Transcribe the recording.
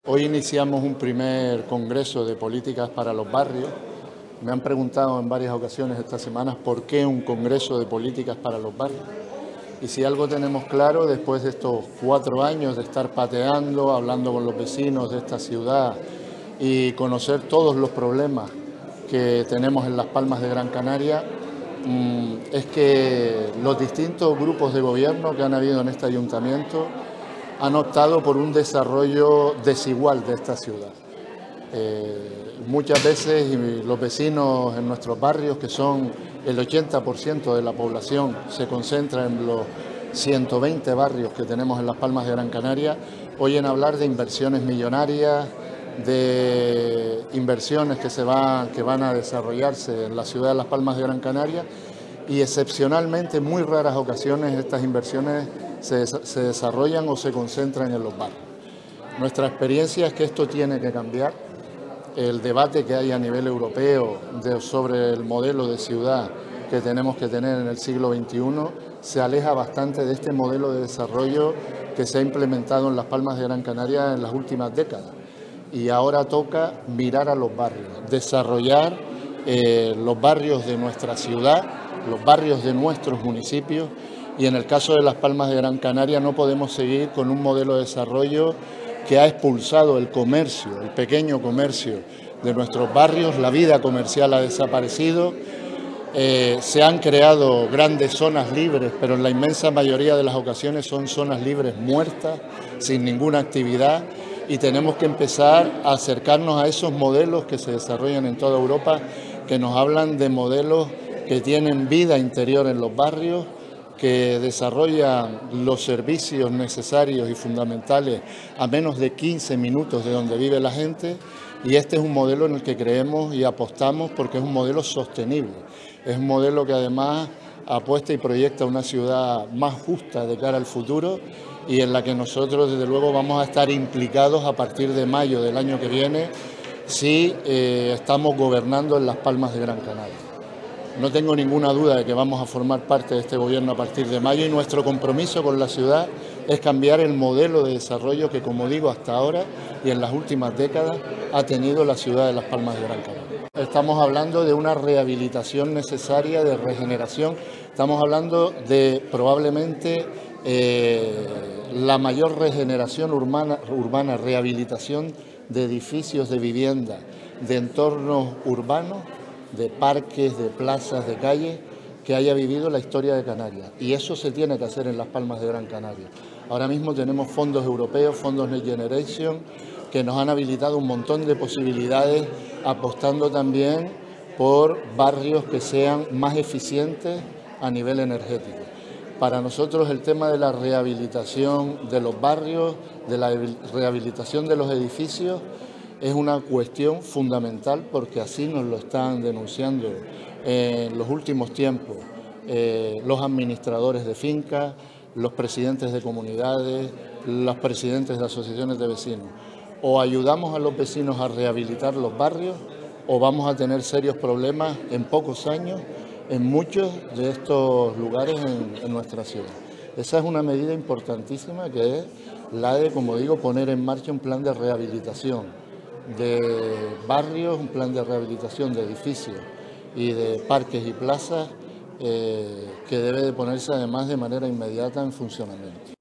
Hoy iniciamos un primer congreso de políticas para los barrios. Me han preguntado en varias ocasiones estas semanas por qué un congreso de políticas para los barrios. Y si algo tenemos claro, después de estos 4 años de estar pateando, hablando con los vecinos de esta ciudad y conocer todos los problemas que tenemos en Las Palmas de Gran Canaria, es que los distintos grupos de gobierno que han habido en este ayuntamiento han optado por un desarrollo desigual de esta ciudad. Muchas veces los vecinos en nuestros barrios, que son el 80% de la población, se concentra en los 120 barrios que tenemos en Las Palmas de Gran Canaria, oyen hablar de inversiones millonarias, de inversiones que van a desarrollarse en la ciudad de Las Palmas de Gran Canaria, y excepcionalmente, en muy raras ocasiones, estas inversiones se desarrollan o se concentran en los barrios. Nuestra experiencia es que esto tiene que cambiar. El debate que hay a nivel europeo sobre el modelo de ciudad que tenemos que tener en el siglo XXI se aleja bastante de este modelo de desarrollo que se ha implementado en Las Palmas de Gran Canaria en las últimas décadas. Y ahora toca mirar a los barrios, desarrollar los barrios de nuestra ciudad, los barrios de nuestros municipios, y en el caso de Las Palmas de Gran Canaria no podemos seguir con un modelo de desarrollo que ha expulsado el comercio, el pequeño comercio de nuestros barrios. La vida comercial ha desaparecido, se han creado grandes zonas libres, pero en la inmensa mayoría de las ocasiones son zonas libres muertas, sin ninguna actividad, y tenemos que empezar a acercarnos a esos modelos que se desarrollan en toda Europa, que nos hablan de modelos que tienen vida interior en los barrios, que desarrollan los servicios necesarios y fundamentales a menos de 15 minutos de donde vive la gente, y este es un modelo en el que creemos y apostamos porque es un modelo sostenible, es un modelo que además apuesta y proyecta una ciudad más justa de cara al futuro, y en la que nosotros desde luego vamos a estar implicados a partir de mayo del año que viene si estamos gobernando en Las Palmas de Gran Canaria. No tengo ninguna duda de que vamos a formar parte de este gobierno a partir de mayo, y nuestro compromiso con la ciudad es cambiar el modelo de desarrollo que, como digo, hasta ahora y en las últimas décadas ha tenido la ciudad de Las Palmas de Gran Canaria. Estamos hablando de una rehabilitación necesaria, de regeneración. Estamos hablando de probablemente la mayor regeneración urbana, rehabilitación de edificios de vivienda, de entornos urbanos, de parques, de plazas, de calles, que haya vivido la historia de Canarias. Y eso se tiene que hacer en Las Palmas de Gran Canaria. Ahora mismo tenemos fondos europeos, fondos Next Generation, que nos han habilitado un montón de posibilidades, apostando también por barrios que sean más eficientes a nivel energético. Para nosotros el tema de la rehabilitación de los barrios, de la rehabilitación de los edificios, es una cuestión fundamental, porque así nos lo están denunciando en los últimos tiempos los administradores de fincas, los presidentes de comunidades, los presidentes de asociaciones de vecinos. O ayudamos a los vecinos a rehabilitar los barrios, o vamos a tener serios problemas en pocos años en muchos de estos lugares en nuestra ciudad. Esa es una medida importantísima, que es la de, como digo, poner en marcha un plan de rehabilitación de barrios, un plan de rehabilitación de edificios y de parques y plazas que debe de ponerse además de manera inmediata en funcionamiento.